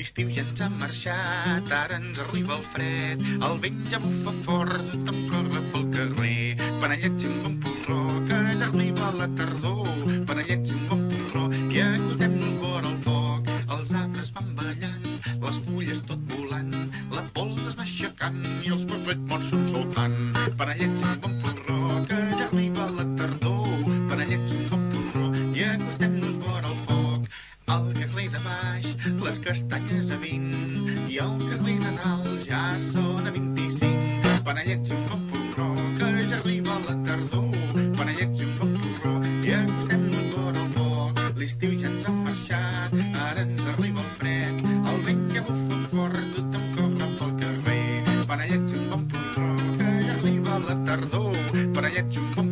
L'estiu ja ens ha marxat, ara ens arriba el fred, el vent ja bufa fort, tothom corre pel carrer. Panellets i un bon porró, que ja arriba la tardor. Panellets i un bon porró, i acostem-nos vora el foc. Els arbres van ballant, les fulles tot volant, la pols es va aixecant i els pardets morts són soltant. Panellets i un bon porró, que ja arriba la tardor. Panellets i un bon porró, i acostem-nos vora el foc. Al carrer de baix, les castanyes a 20, i al carrer de dalt ja són a 25. Panellets i un bon porró, que ja arriba la tardor. Panellets i un bon porró, i acostem-nos vora el foc. L'estiu ja ens ha marxat, ara ens arriba el fred, el vent ja bufa fort, tothom corre pel carrer. Panellets i un bon porró, que ja arriba la tardor. Panellets i un bon